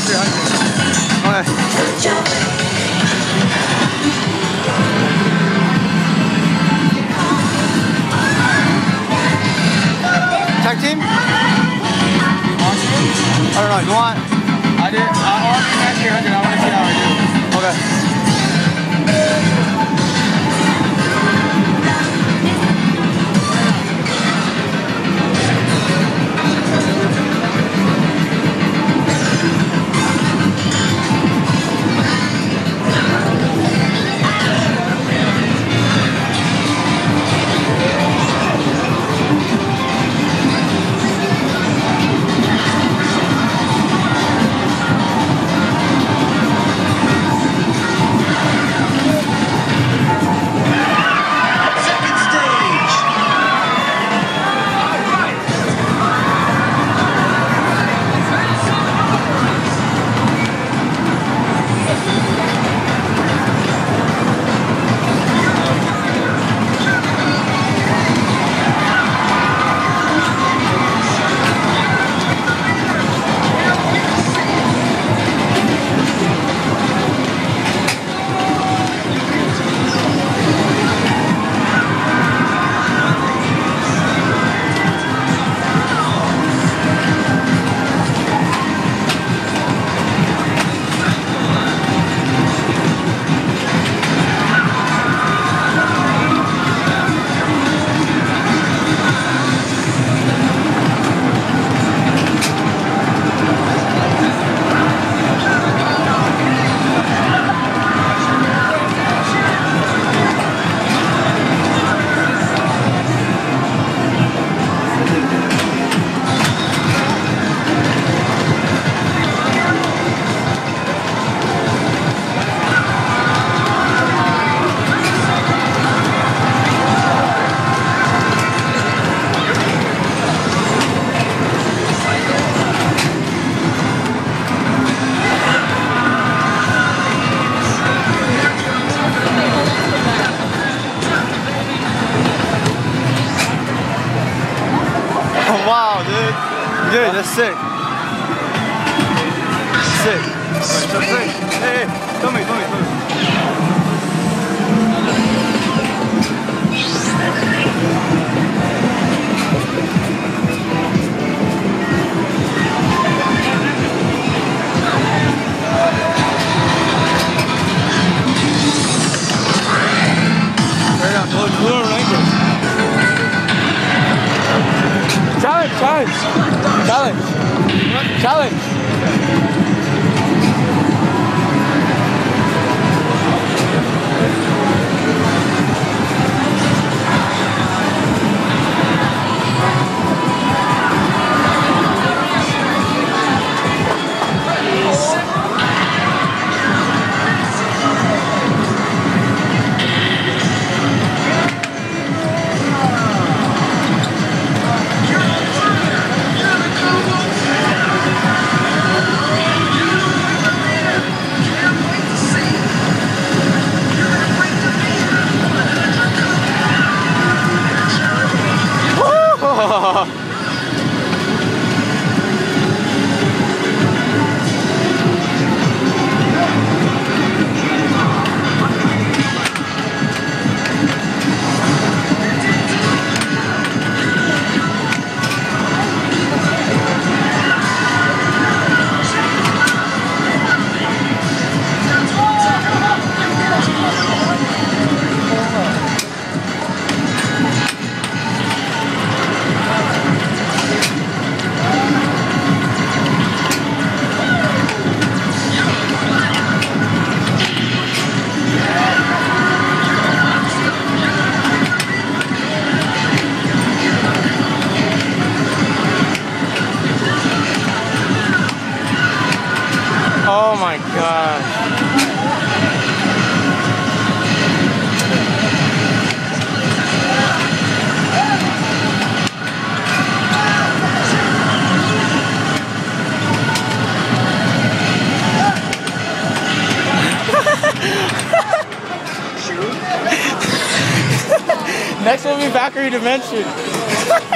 Okay. Tag team? I don't know, you want? I did. I already had 300. I want to see how I do. Okay. Wow, dude. Dude, that's sick. Sick. So sick. Hey, hey, come here, come here, come here. Right on, Pluto Relinquish. Challenge, challenge, challenge, challenge. Oh my gosh. Next will be Valkyrie Dimension.